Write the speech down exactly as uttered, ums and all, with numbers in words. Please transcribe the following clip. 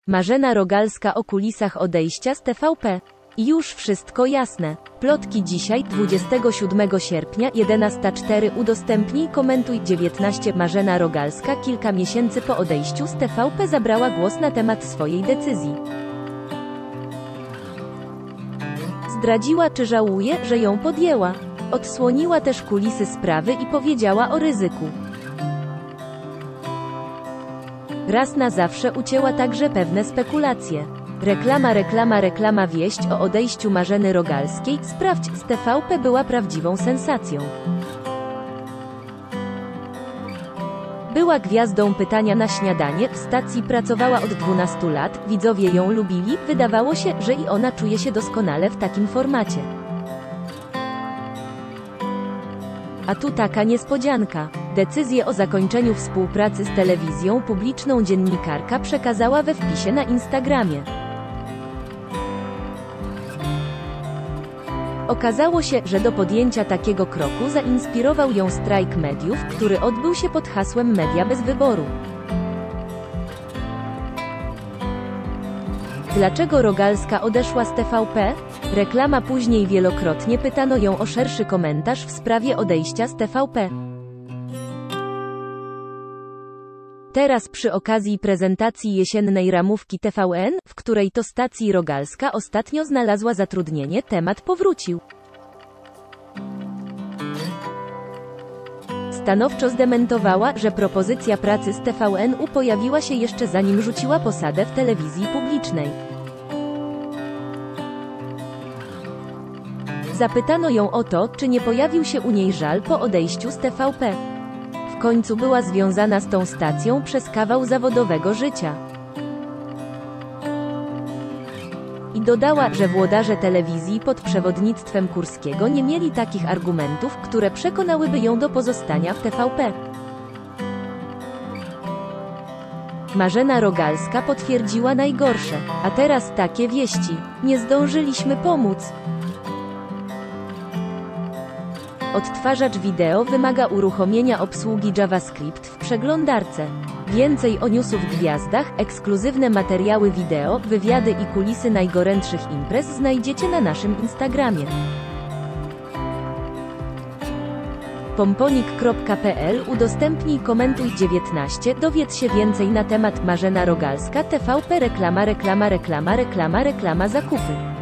Marzena Rogalska o kulisach odejścia z T V P. Już wszystko jasne. Plotki dzisiaj, dwudziestego siódmego sierpnia, jedenasta cztery. Udostępnij, komentuj. dziewiętnaście. Marzena Rogalska kilka miesięcy po odejściu z T V P zabrała głos na temat swojej decyzji. Zdradziła, czy żałuje, że ją podjęła. Odsłoniła też kulisy sprawy i powiedziała o ryzyku. Raz na zawsze ucięła także pewne spekulacje. Reklama, reklama, reklama. Wieść o odejściu Marzeny Rogalskiej, sprawdź, z T V P była prawdziwą sensacją. Była gwiazdą Pytania na śniadanie, w stacji pracowała od dwunastu lat, widzowie ją lubili, wydawało się, że i ona czuje się doskonale w takim formacie. A tu taka niespodzianka. Decyzję o zakończeniu współpracy z telewizją publiczną dziennikarka przekazała we wpisie na Instagramie. Okazało się, że do podjęcia takiego kroku zainspirował ją strajk mediów, który odbył się pod hasłem Media bez wyboru. Dlaczego Rogalska odeszła z T V P? Reklama. Później wielokrotnie pytano ją o szerszy komentarz w sprawie odejścia z T V P. Teraz przy okazji prezentacji jesiennej ramówki T V N, w której to stacji Rogalska ostatnio znalazła zatrudnienie, temat powrócił. Stanowczo zdementowała, że propozycja pracy z T V N U pojawiła się jeszcze zanim rzuciła posadę w telewizji publicznej. Zapytano ją o to, czy nie pojawił się u niej żal po odejściu z T V P. W końcu była związana z tą stacją przez kawał zawodowego życia. I dodała, że włodarze telewizji pod przewodnictwem Kurskiego nie mieli takich argumentów, które przekonałyby ją do pozostania w T V P. Marzena Rogalska potwierdziła najgorsze. A teraz takie wieści. Nie zdążyliśmy pomóc. Odtwarzacz wideo wymaga uruchomienia obsługi JavaScript w przeglądarce. Więcej o newsu w gwiazdach, ekskluzywne materiały wideo, wywiady i kulisy najgorętszych imprez znajdziecie na naszym Instagramie. pomponik kropka p l. Udostępnij, komentuj. dziewiętnaście. Dowiedz się więcej na temat Marzena Rogalska T V P. Reklama, reklama, reklama, reklama, reklama. Zakupy.